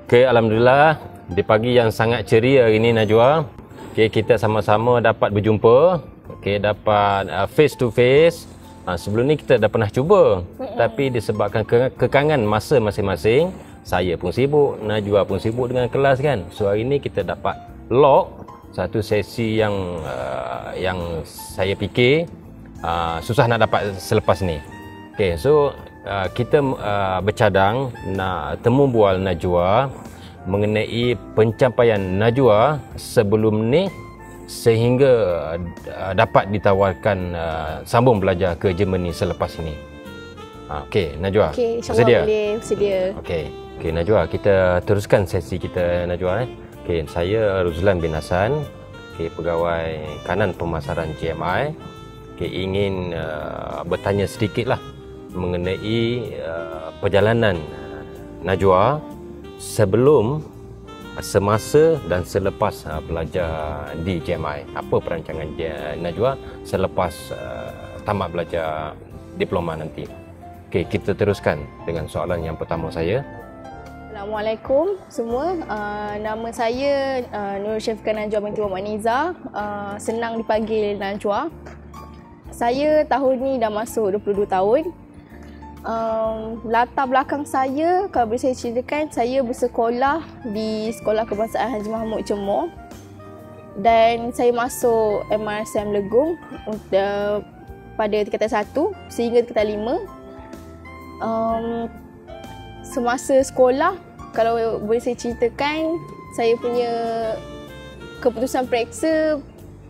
Okey, alhamdulillah di pagi yang sangat ceria hari ini Najwa. Okey, kita sama-sama dapat berjumpa. Okey, dapat face to face. Sebelum ni kita dah pernah cuba, tapi disebabkan kekangan masa masing-masing, saya pun sibuk, Najwa pun sibuk dengan kelas kan. So hari ni kita dapat lock satu sesi yang saya fikir susah nak dapat selepas ni. Okey, so kita bercadang nak temu bual Najwa mengenai pencapaian Najwa sebelum ni sehingga dapat ditawarkan sambung belajar ke Germany selepas ini. Okey, Najwa. Okey, bersedia? Bersedia. Okey, Najwa, kita teruskan sesi kita Najwa. Okey, saya Ruzlan bin Hassan, pegawai kanan pemasaran GMI. Okey, ingin bertanya sedikitlah mengenai perjalanan Najwa sebelum, semasa dan selepas belajar di GMI. Apa perancangan Najwa selepas tamat belajar diploma nanti? Okey, kita teruskan dengan soalan yang pertama saya. Assalamualaikum semua. Nama saya Nur Syafiqah Najwa binti Muhammad Niza. Senang dipanggil Najwa. Saya tahun ni dah masuk 22 tahun. Latar belakang saya, kalau boleh saya ceritakan, saya bersekolah di Sekolah Kebangsaan Haji Mahmud Cemor dan saya masuk MRSM Legung pada tingkatan 1 sehingga tingkatan 5. Semasa sekolah, kalau boleh saya ceritakan, saya punya keputusan periksa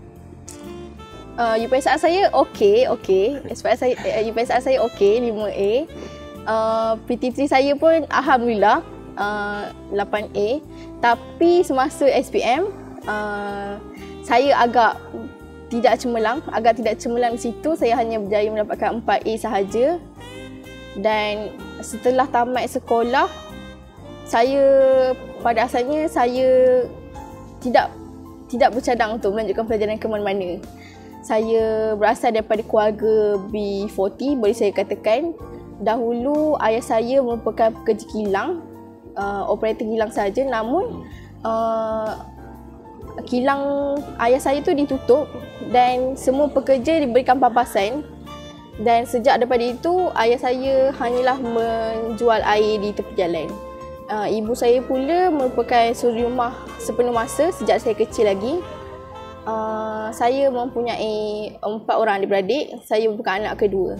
UPSR saya okey. UPSR saya okey, 5A. PT3 saya pun alhamdulillah 8A. Tapi semasa SPM saya agak tidak cemerlang di situ. Saya hanya berjaya mendapatkan 4A sahaja. Dan setelah tamat sekolah, saya pada asalnya saya tidak bercadang untuk melanjutkan pelajaran ke mana-mana. Saya berasal daripada keluarga B40, boleh saya katakan. Dahulu ayah saya merupakan pekerja kilang, operator kilang saja. Namun kilang ayah saya tu ditutup dan semua pekerja diberikan pampasan. Dan sejak daripada itu, ayah saya hanyalah menjual air di tepi jalan. Ibu saya pula merupakan suri rumah sepenuh masa sejak saya kecil lagi. Saya mempunyai 4 orang adik-beradik. Saya merupakan anak kedua.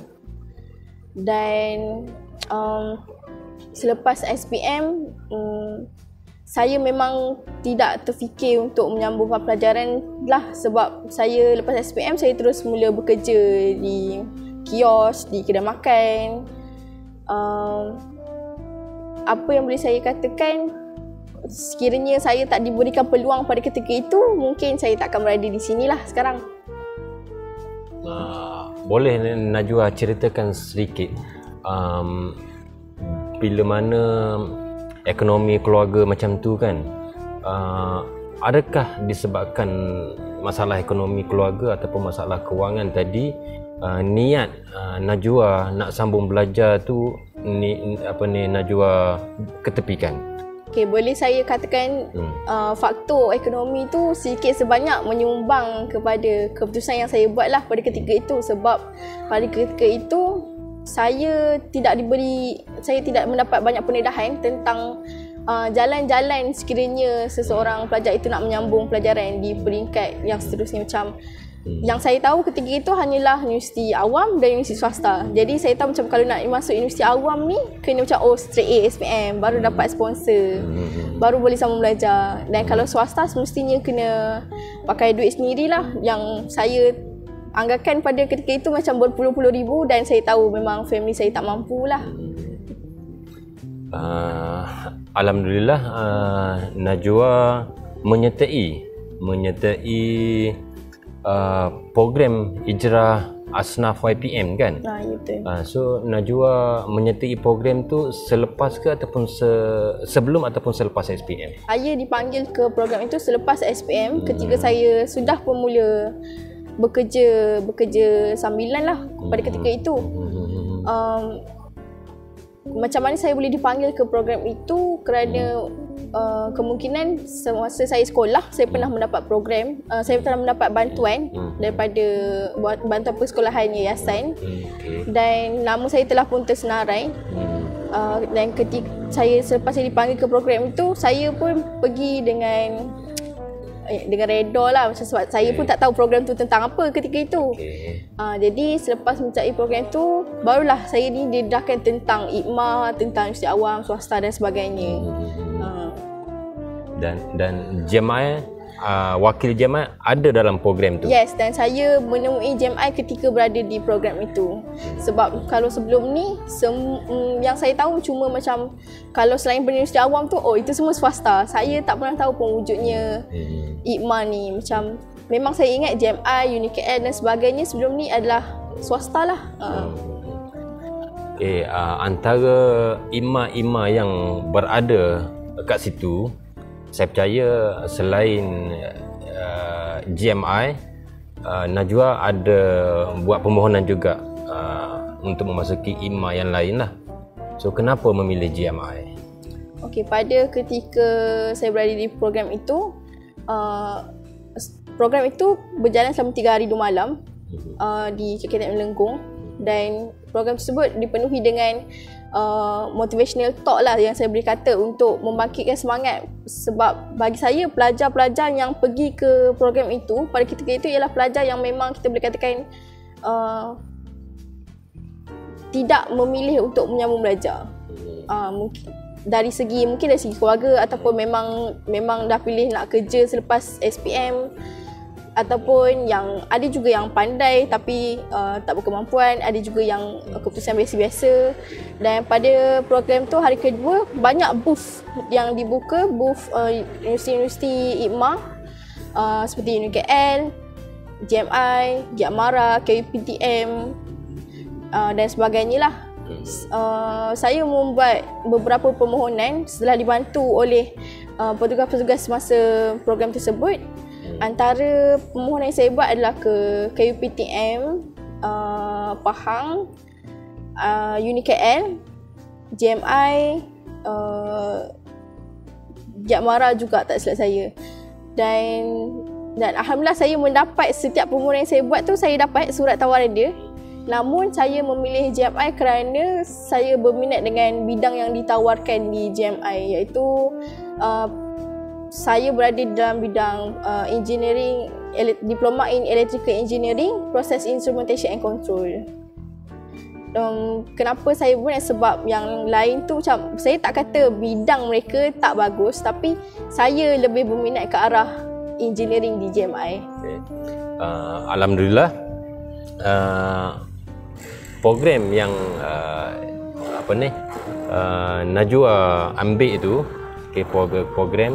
Dan selepas SPM, saya memang tidak terfikir untuk menyambung pelajaran lah, sebab saya lepas SPM saya terus mula bekerja di kios, di kedai makan. Apa yang boleh saya katakan, sekiranya saya tak diberikan peluang pada ketika itu, mungkin saya tak akan berada di sinilah sekarang. Boleh Najwa ceritakan sedikit bila mana ekonomi keluarga macam tu kan, adakah disebabkan masalah ekonomi keluarga ataupun masalah kewangan tadi, niat Najwa nak sambung belajar tu Najwa ketepikan? Okey, boleh saya katakan faktor ekonomi tu sedikit sebanyak menyumbang kepada keputusan yang saya buat lah pada ketika itu. Sebab pada ketika itu saya tidak mendapat banyak pendedahan tentang jalan-jalan sekiranya seseorang pelajar itu nak menyambung pelajaran di peringkat yang seterusnya. Macam yang saya tahu ketika itu hanyalah universiti awam dan universiti swasta. Jadi saya tahu macam kalau nak masuk universiti awam ni kena macam straight A SPM baru dapat sponsor, baru boleh sambung belajar. Dan kalau swasta semestinya kena pakai duit sendirilah, yang saya anggarkan pada ketika itu macam berpuluh-puluh ribu, dan saya tahu memang family saya tak mampu lah. Alhamdulillah Najwa menyertai program ijrah Asnaf YPM kan? Ya, betul. So Najwa menyertai program tu selepas ke ataupun sebelum ataupun selepas SPM? Saya dipanggil ke program itu selepas SPM ketika saya sudah pun mula bekerja sambilan lah pada ketika itu. macam mana saya boleh dipanggil ke program itu kerana kemungkinan semasa saya sekolah saya pernah mendapat program, saya pernah mendapat bantuan daripada bantuan persekolahan yayasan, dan nama saya telah pun tersenarai. Dan ketika selepas saya dipanggil ke program itu, saya pun pergi dengan reda lah, sebab saya pun tak tahu program tu tentang apa ketika itu. Jadi selepas mencari program tu, barulah saya ni didedahkan tentang IKMA, tentang universiti awam, swasta dan sebagainya. Dan JMI, wakil JMI ada dalam program tu? Yes, dan saya menemui JMI ketika berada di program itu. Sebab kalau sebelum ni, yang saya tahu cuma macam kalau selain universiti awam tu, itu semua swasta. Saya tak pernah tahu pun wujudnya IKMA ni. Macam memang saya ingat JMI, UniKL dan sebagainya sebelum ni adalah swasta lah. Antara IKMA yang berada kat situ, saya percaya selain GMI, Najwa ada buat permohonan juga untuk memasuki IKMA yang lain lah. So kenapa memilih GMI? Okey, pada ketika saya berada di program itu, program itu berjalan selama 3 hari 2 malam di KKTM Melengkung, dan program tersebut dipenuhi dengan motivational talk lah yang saya boleh kata untuk membangkitkan semangat. Sebab bagi saya, pelajar-pelajar yang pergi ke program itu pada ketika itu ialah pelajar yang memang kita boleh katakan tidak memilih untuk menyambung belajar. Mungkin dari segi keluarga, ataupun memang dah pilih nak kerja selepas SPM, ataupun yang ada juga yang pandai tapi tak berkemampuan, ada juga yang keputusan biasa-biasa. Dan pada program tu hari kedua, banyak booth yang dibuka, booth universiti-universiti IKMA seperti UniKL, GMI, Giamara, KUPTM dan sebagainya lah. Saya membuat beberapa permohonan setelah dibantu oleh petugas-petugas semasa program tersebut. Antara permohonan yang saya buat adalah ke KUPTM, Pahang, UniKL, GMI, Giamara juga tak silap saya. Dan alhamdulillah saya mendapat setiap permohonan yang saya buat tu, saya dapat surat tawaran dia. Namun saya memilih GMI kerana saya berminat dengan bidang yang ditawarkan di GMI, iaitu saya berada dalam bidang engineering, diploma in electrical engineering, process instrumentation and control. Kenapa saya buat? Sebab yang lain tu macam, saya tak kata bidang mereka tak bagus, tapi saya lebih berminat ke arah engineering di GMI. Alhamdulillah, program yang Najwa ambil itu, program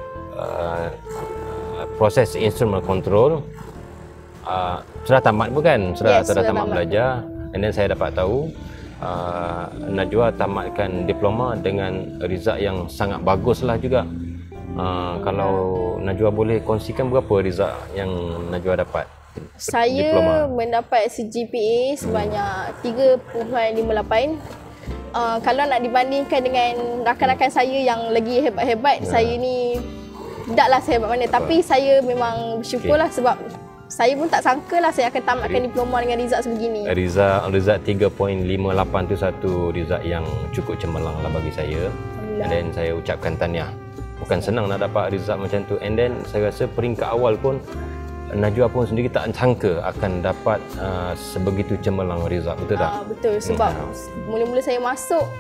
proses instrument control, sudah tamat bukan? Sudah tamat belajar. And then saya dapat tahu Najwa tamatkan diploma dengan result yang sangat bagus lah juga. Kalau Najwa boleh kongsikan berapa result yang Najwa dapat? Saya diploma mendapat CGPA sebanyak 3.58. Kalau nak dibandingkan dengan rakan-rakan saya yang lagi hebat-hebat, saya ni taklah sehebat mana, tapi saya memang bersyukurlah sebab saya pun tak sangka lah saya akan tamatkan diploma dengan result sebegini. Result 3.58 tu satu result yang cukup cemerlang lah bagi saya. And then saya ucapkan tahniah. Bukan senang nak dapat result macam tu. And then saya rasa peringkat awal pun Najwa pun sendiri tak sangka akan dapat sebegitu cemerlang result, betul tak? Betul, sebab mula-mula saya masuk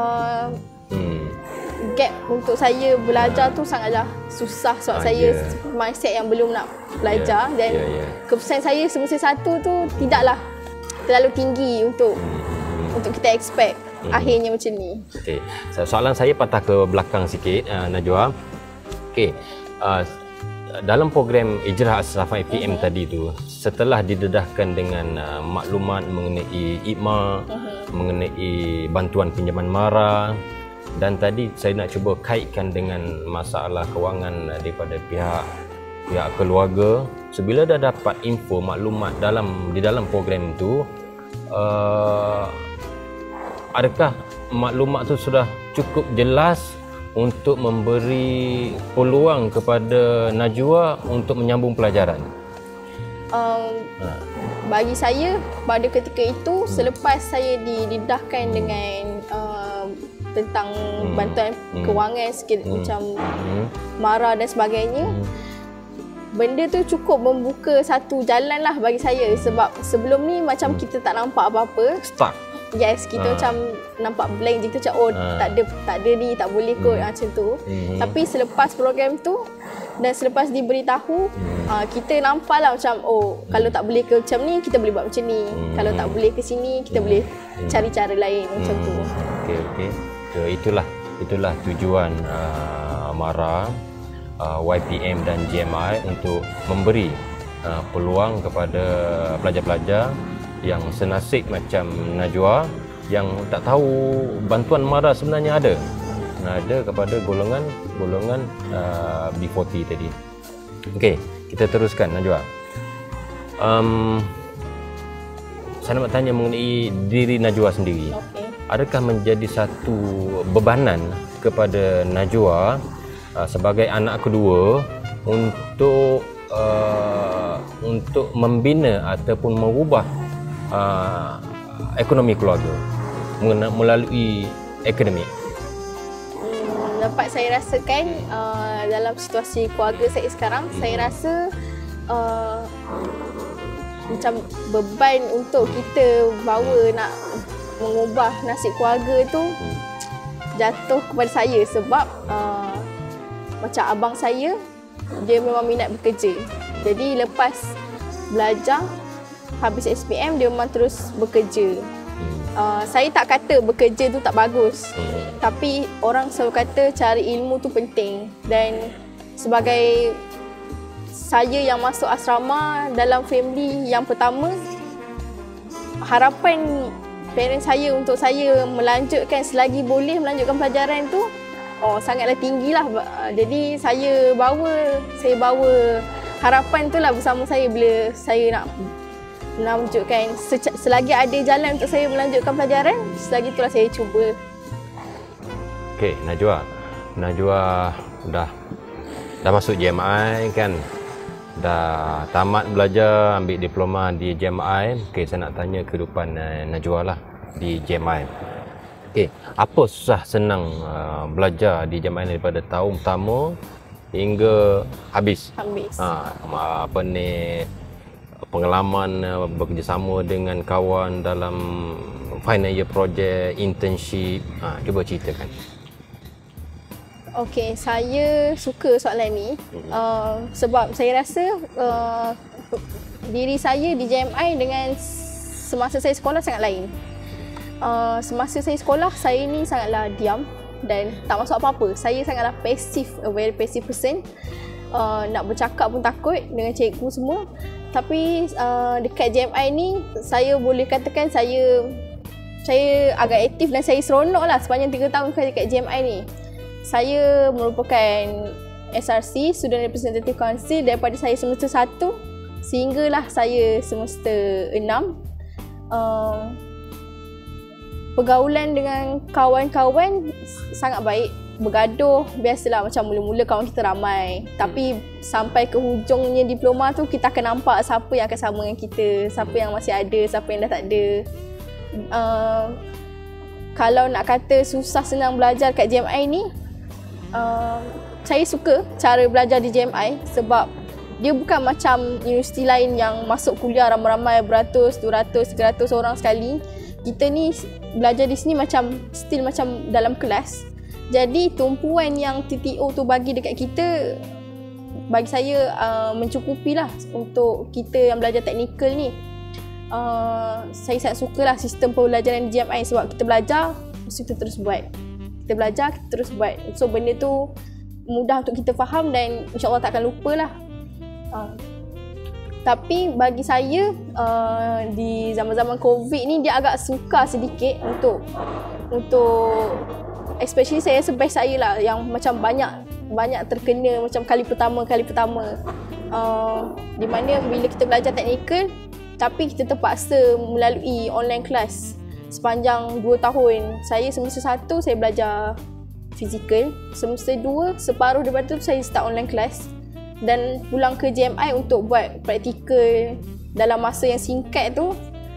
gap untuk saya belajar tu sangatlah susah sebab saya mindset yang belum nak belajar, dan keputusan saya semester 1 tu tidaklah terlalu tinggi untuk kita expect akhirnya macam ni. Okay. Soalan saya patah ke belakang sikit, Najwa. Okay. Dalam program Ijrah Asrafan IPM tadi tu, setelah didedahkan dengan maklumat mengenai IKMA, mengenai bantuan pinjaman mara, dan tadi saya nak cuba kaitkan dengan masalah kewangan daripada pihak keluarga. Sebila dah dapat info maklumat di dalam program itu, adakah maklumat tu sudah cukup jelas untuk memberi peluang kepada Najwa untuk menyambung pelajaran? Bagi saya pada ketika itu selepas saya didedahkan dengan tentang bantuan kewangan sikit macam MARA dan sebagainya, benda tu cukup membuka satu jalan lah bagi saya. Sebab sebelum ni macam kita tak nampak apa-apa. Stuck. Yes, kita macam nampak blank je, kita macam tak ada ni, tak boleh kot macam tu. Tapi selepas program tu dan selepas diberitahu, kita nampak lah macam kalau tak boleh ke macam ni, kita boleh buat macam ni. Kalau tak boleh ke sini, kita boleh cari cara lain macam tu. Okey. Itulah tujuan MARA, YPM dan GMI untuk memberi peluang kepada pelajar-pelajar yang senasib macam Najwa yang tak tahu bantuan MARA sebenarnya ada kepada golongan B40 tadi. Okey, kita teruskan Najwa. Saya nak tanya mengenai diri Najwa sendiri. Okay. Adakah menjadi satu bebanan kepada Najwa sebagai anak kedua untuk membina ataupun mengubah ekonomi keluarga melalui akademik? Dapat saya rasakan dalam situasi keluarga saya sekarang, saya rasa macam beban untuk kita bawa nak mengubah nasib keluarga tu jatuh kepada saya. Sebab macam abang saya, dia memang minat bekerja. Jadi lepas belajar habis SPM, dia memang terus bekerja. Saya tak kata bekerja tu tak bagus, tapi orang selalu kata cari ilmu tu penting. Dan sebagai saya yang masuk asrama dalam family yang pertama, harapan parents saya untuk saya melanjutkan selagi boleh melanjutkan pelajaran tu sangatlah tinggilah. Jadi saya bawa harapan tu lah bersama saya bila saya nak melanjutkan. Selagi ada jalan untuk saya melanjutkan pelajaran, selagi itulah saya cuba. Okey, Najwa dah masuk GMI kan? Dah tamat belajar, ambil diploma di GMI. Okey, saya nak tanya kehidupan Najwa lah di GMI. Okey, apa susah senang belajar di GMI daripada tahun pertama hingga habis? Apa ni pengalaman bekerjasama dengan kawan dalam final year project, internship, cuba ceritakan. Okey, saya suka soalan ni sebab saya rasa diri saya di JMI dengan semasa saya sekolah sangat lain. Semasa saya sekolah, saya ni sangatlah diam dan tak masuk apa-apa. Saya sangatlah passive, a very passive person. Nak bercakap pun takut dengan cikgu semua. Tapi dekat JMI ni, saya boleh katakan saya agak aktif dan saya seronok lah sepanjang 3 tahun dekat JMI ni. Saya merupakan SRC, Student Representative Council, daripada saya semester 1 sehinggalah saya semester 6. Pergaulan dengan kawan-kawan sangat baik. Bergaduh, biasalah macam mula-mula kawan kita ramai. Tapi sampai ke hujungnya diploma tu, kita akan nampak siapa yang akan sama dengan kita, siapa yang masih ada, siapa yang dah tak ada. Kalau nak kata susah senang belajar kat JMI ni, saya suka cara belajar di JMI sebab dia bukan macam universiti lain yang masuk kuliah ramai-ramai beratus, 200, 300 orang sekali. Kita ni belajar di sini macam still macam dalam kelas. Jadi tumpuan yang TTO tu bagi dekat kita, bagi saya mencukupi lah untuk kita yang belajar teknikal ni. Saya sangat sukalah sistem pembelajaran di JMI sebab kita belajar, mesti kita terus buat. Kita belajar, kita terus buat. So benda tu mudah untuk kita faham dan insyaAllah tak akan lupa lah. Tapi bagi saya di zaman-zaman COVID ni, dia agak sukar sedikit untuk especially saya best saya lah yang macam banyak terkena macam kali pertama di mana bila kita belajar teknikal tapi kita terpaksa melalui online class. sepanjang 2 tahun. Saya semester 1 saya belajar fizikal, semester 2 separuh daripada tu saya start online class dan pulang ke JMI untuk buat praktikal dalam masa yang singkat tu.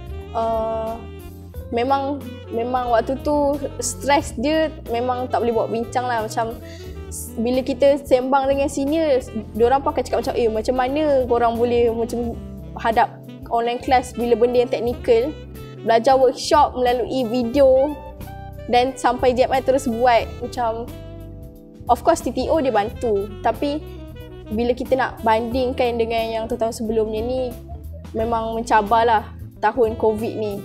Memang waktu tu stres dia memang tak boleh buat bincang lah. Macam bila kita sembang dengan senior, diorang pun akan cakap macam macam mana korang boleh macam hadap online class bila benda yang teknikal, belajar workshop melalui video dan sampai JMI terus buat. Macam of course TTO dia bantu, tapi bila kita nak bandingkan dengan yang tahun sebelumnya ni, memang mencabarlah tahun COVID ni.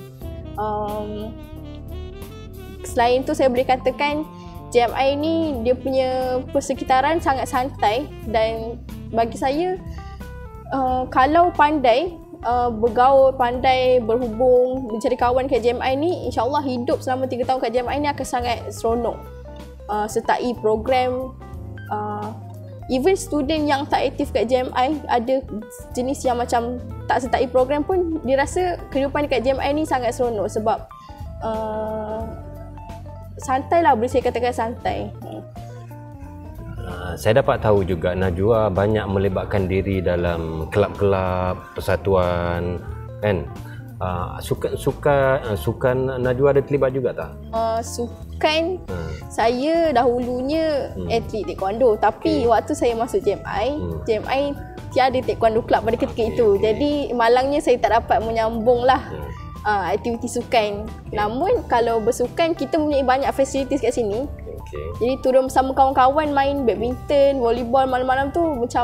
Selain tu saya boleh katakan JMI ni dia punya persekitaran sangat santai dan bagi saya kalau pandai bergaul, pandai berhubung, mencari kawan kat JMI ni, insyaAllah hidup selama 3 tahun kat JMI ni akan sangat seronok. Sertai program, even student yang tak aktif kat JMI, ada jenis yang macam tak sertai program pun dia rasa kehidupan dekat JMI ni sangat seronok sebab santai lah, boleh saya katakan santai. Saya dapat tahu juga Najwa banyak melibatkan diri dalam kelab-kelab, persatuan, kan? Sukan Najwa ada terlibat juga tak? Sukan, saya dahulunya atlet taekwondo, tapi waktu saya masuk JMI tiada taekwondo club pada ketika itu. Jadi malangnya saya tak dapat menyambung lah aktiviti sukan. Namun kalau bersukan kita mempunyai banyak fasilitis kat sini. Jadi turun bersama kawan-kawan main badminton, volleyball malam-malam tu macam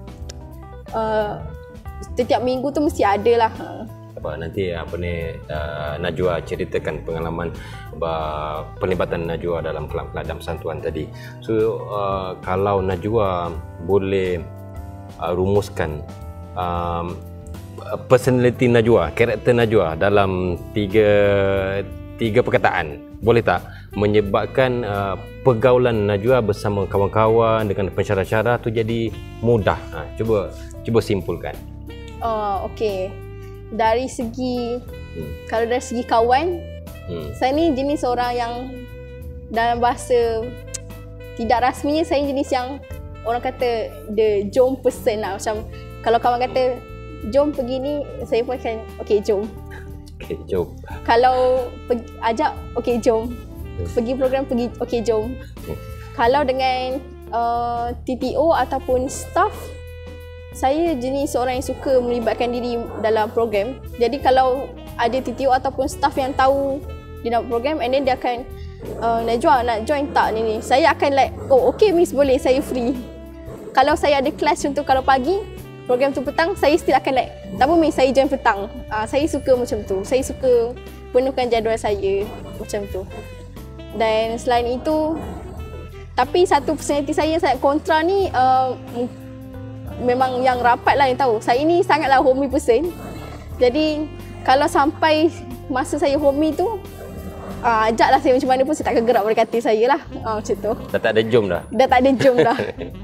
setiap minggu tu mesti ada lah. Nanti Najwa ceritakan pengalaman pelibatan Najwa dalam kelab-kelab dan persatuan tadi. So kalau Najwa boleh rumuskan personality Najwa, karakter Najwa dalam tiga perkataan, boleh tak menyebabkan pergaulan Najwa bersama kawan-kawan dengan pensyarah-syarah tu jadi mudah? Cuba simpulkan. Okey. Dari segi kalau dari segi kawan, saya ni jenis orang yang dalam bahasa tidak rasminya saya jenis yang orang kata the jom person lah. Macam kalau kawan kata jom pergi ni, saya pun akan okey jom. Okey jom. Kalau ajak okey jom. Pergi program pergi okey jom. Kalau dengan TTO ataupun staff, saya jenis orang yang suka melibatkan diri dalam program. Jadi kalau ada TTO ataupun staff yang tahu di dalam program and then dia akan Najwa nak join tak ni, saya akan like okey miss, boleh, saya free. Kalau saya ada kelas contoh kalau pagi, program tu petang, saya still akan like tak apa miss, saya join petang. Saya suka macam tu. Saya suka penuhkan jadual saya macam tu. Dan selain itu, tapi satu personality saya yang sangat kontra ni, memang yang rapat lah yang tahu. Saya ni sangatlah homey person. Jadi kalau sampai masa saya homey tu, ajaklah saya macam mana pun saya tak akan gerak pada kata saya lah. Macam tu. Dah tak ada jom dah? Dah tak ada jom dah.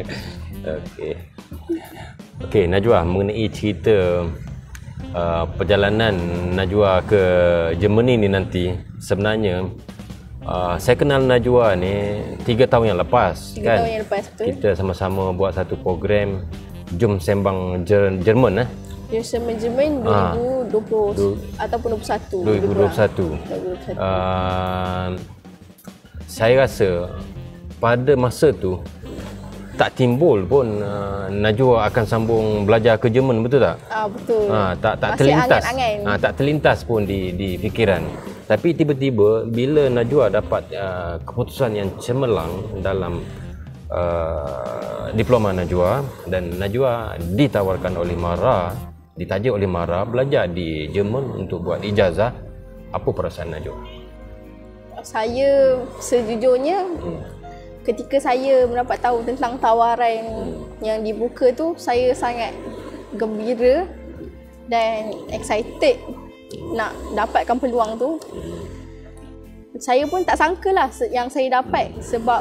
Okey, Najwa, mengenai cerita perjalanan Najwa ke Germany ni nanti, sebenarnya saya kenal Najwa ni 3 tahun yang lepas. 3 kan? tahun yang lepas, betul. Kita sama-sama buat satu program Jom Sembang Jerman. Jerman 2020 ataupun 2021. Saya rasa pada masa tu tak timbul pun Najwa akan sambung belajar ke Jerman, betul tak? Betul. Tak masih terlintas. angan-angan. Tak terlintas pun di fikiran. Tapi tiba-tiba bila Najwa dapat keputusan yang cemerlang dalam diploma Najwa, dan Najwa ditawarkan oleh Mara, ditaja oleh Mara belajar di Jerman untuk buat ijazah, apa perasaan Najwa? Saya sejujurnya ketika saya mendapat tahu tentang tawaran yang dibuka tu, saya sangat gembira dan excited nak dapatkan peluang tu. Saya pun tak sangka lah yang saya dapat, sebab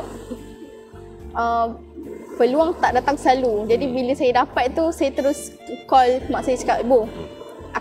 peluang tak datang selalu. Jadi bila saya dapat tu, saya terus call mak saya, cakap, "Ibu,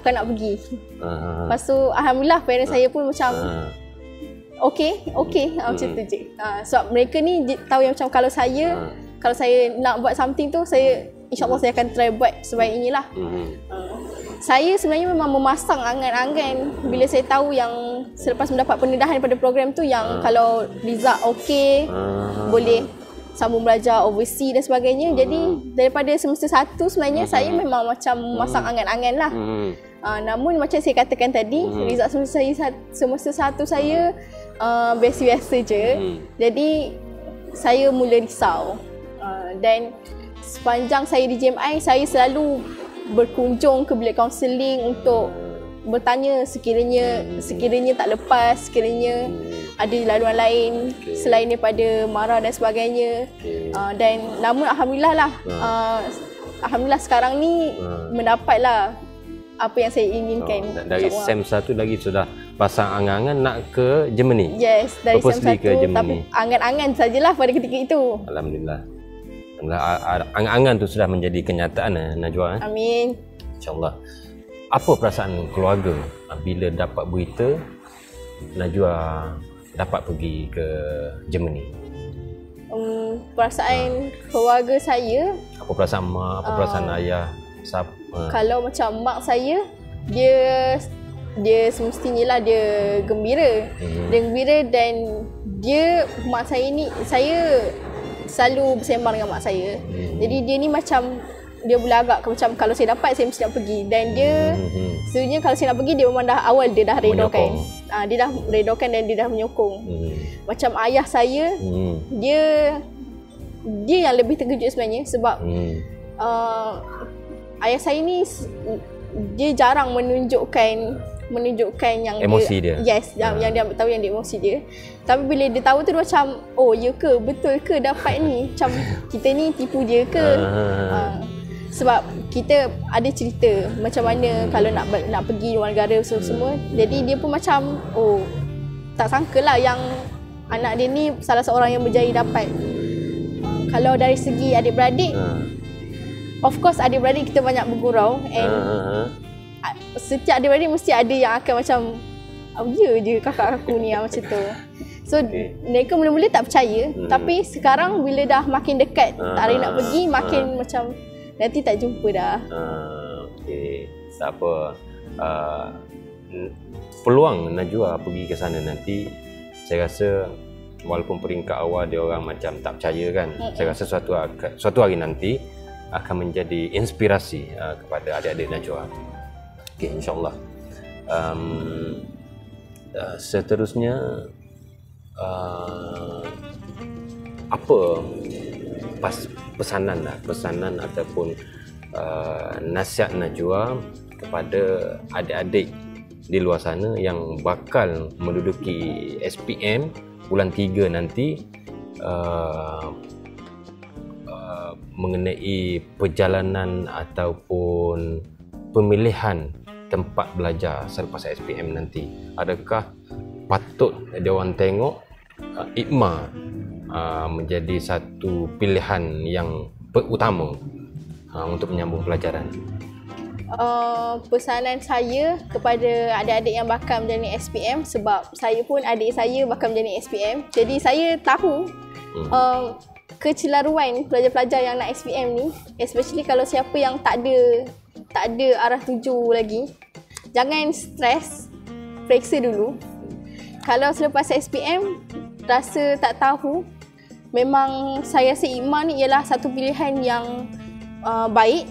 takkan nak pergi. Lepas tu alhamdulillah parents saya pun macam okey macam tu je. Sebab mereka ni tahu yang macam kalau saya nak buat something tu, saya insyaAllah saya akan try buat sebaik inilah. Saya sebenarnya memang memasang angan-angan bila saya tahu yang selepas mendapat pendedahan pada program tu yang kalau result okey, boleh sambung belajar overseas dan sebagainya. Jadi daripada semester 1 sebenarnya saya memang macam memasang angan-angan lah. Namun macam saya katakan tadi, result semester 1 saya biasa-biasa je. Jadi saya mula risau. Dan sepanjang saya di JMI, saya selalu berkunjung ke bilik kaunseling untuk bertanya sekiranya tak lepas, sekiranya ada laluan lain selain daripada marah dan sebagainya. Dan namun alhamdulillah lah, alhamdulillah sekarang ni mendapatlah apa yang saya inginkan. Dari SEM 1 lagi sudah pasang angan-angan nak ke Germany. Yes, dari SEM 1 ke Germany. Tapi angan-angan sajalah pada ketika itu. Alhamdulillah. Angan-angan tu sudah menjadi kenyataan, Najwa. Amin. InsyaAllah. Apa perasaan keluarga bila dapat berita Najwa dapat pergi ke Germany? Perasaan keluarga saya, apa perasaan mak, apa perasaan ayah? Kalau macam mak saya, dia semestinya lah dia gembira. Dia gembira dan mak saya ni, saya selalu bersembang dengan mak saya. Jadi dia ni macam dia berlagak macam kalau saya dapat saya mesti nak pergi. Dan dia sebenarnya kalau saya nak pergi, dia memang dah awal dia dah redokan. Dia dah redokan dan dia dah menyokong. Macam ayah saya, dia yang lebih terkejut sebenarnya sebab ayah saya ni dia jarang menunjukkan yang emosi dia. Yes, yang dia tahu yang dia emosi dia. Tapi bila dia tahu tu dia macam, oh ya ke, betul ke dapat ni? Macam kita ni tipu dia ke? Sebab kita ada cerita macam mana kalau nak pergi luar negara semua. Jadi dia pun macam, oh tak sangka lah yang anak dia ni salah seorang yang berjaya dapat. Kalau dari segi adik-beradik, of course adik-beradik kita banyak bergurau. And setiap adik-beradik mesti ada yang akan macam, oh ya je kakak aku ni macam tu. So mereka mula-mula tak percaya. Tapi sekarang bila dah makin dekat tarikh nak pergi, makin macam nanti tak jumpa dah. Okey, tak apa. Peluang Najwa pergi ke sana nanti, saya rasa walaupun peringkat awal dia orang macam tak percaya kan, saya rasa suatu hari nanti akan menjadi inspirasi kepada adik-adik Najwa. Okey, insyaAllah. Seterusnya, apa pesanan ataupun nasihat Najwa kepada adik-adik di luar sana yang bakal menduduki SPM bulan 3 nanti, mengenai perjalanan ataupun pemilihan tempat belajar selepas SPM nanti. Adakah patut dia orang tengok IKMA menjadi satu pilihan yang utama untuk menyambung pelajaran? Pesanan saya kepada adik-adik yang bakal menjalani SPM, sebab saya pun adik saya bakal menjalani SPM. Jadi saya tahu kecelaruan pelajar-pelajar yang nak SPM ni, especially kalau siapa yang tak ada arah tuju lagi. Jangan stres, periksa dulu. Kalau selepas SPM rasa tak tahu, memang saya rasa IKMA ni ialah satu pilihan yang baik.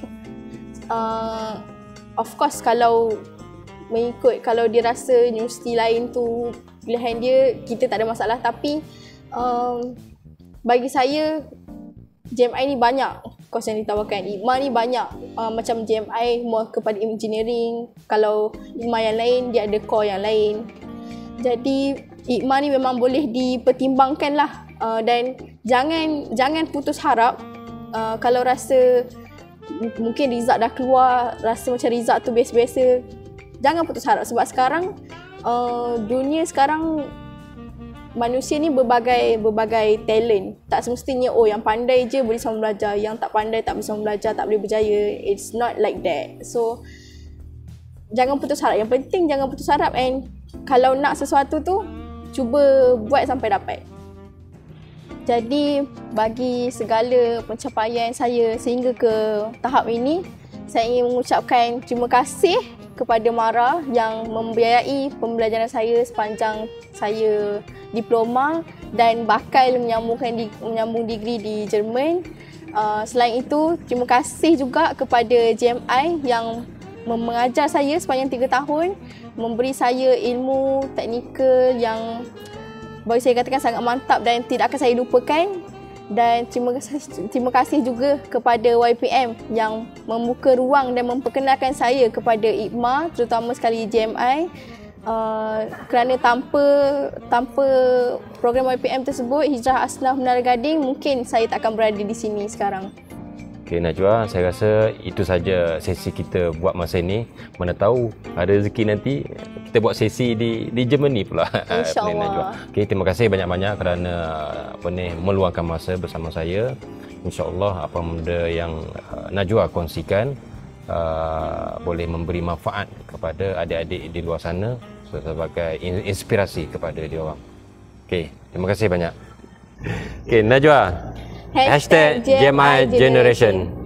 Of course kalau dia rasa universiti lain tu pilihan dia, kita tak ada masalah. Tapi bagi saya JMI ni banyak kos yang ditawarkan. IKMA ni banyak macam JMI more kepada engineering. Kalau IKMA yang lain dia ada core yang lain. Jadi IKMA ni memang boleh dipertimbangkan lah. Dan jangan putus harap. Kalau rasa mungkin result dah keluar, rasa macam result tu biasa-biasa, jangan putus harap. Sebab sekarang dunia sekarang, manusia ni berbagai talent. Tak semestinya yang pandai je boleh sambung belajar, yang tak pandai tak boleh sambung belajar, tak boleh berjaya. It's not like that. So jangan putus harap. Yang penting jangan putus harap, and kalau nak sesuatu tu cuba buat sampai dapat. Jadi bagi segala pencapaian saya sehingga ke tahap ini, saya ingin mengucapkan terima kasih kepada Mara yang membiayai pembelajaran saya sepanjang saya diploma dan bakal menyambung degree di Jerman. Selain itu, terima kasih juga kepada JMI yang mengajar saya sepanjang 3 tahun, memberi saya ilmu teknikal yang boleh saya katakan sangat mantap dan tidak akan saya lupakan. Dan terima kasih juga kepada YPM yang membuka ruang dan memperkenalkan saya kepada IGMA, terutama sekali JMI. Kerana tanpa program YPM tersebut, Hijrah Asnaf Menara Gading, mungkin saya tak akan berada di sini sekarang. Okey Najwa, saya rasa itu saja sesi kita buat masa ini. Mana tahu ada rezeki nanti kita buat sesi di Germany pula. InsyaAllah. Okey, terima kasih banyak-banyak kerana meluangkan masa bersama saya. InsyaAllah apa benda yang Najwa kongsikan boleh memberi manfaat kepada adik-adik di luar sana sebagai inspirasi kepada dia orang. Okey, terima kasih banyak. Okey Najwa. #JMI Generation.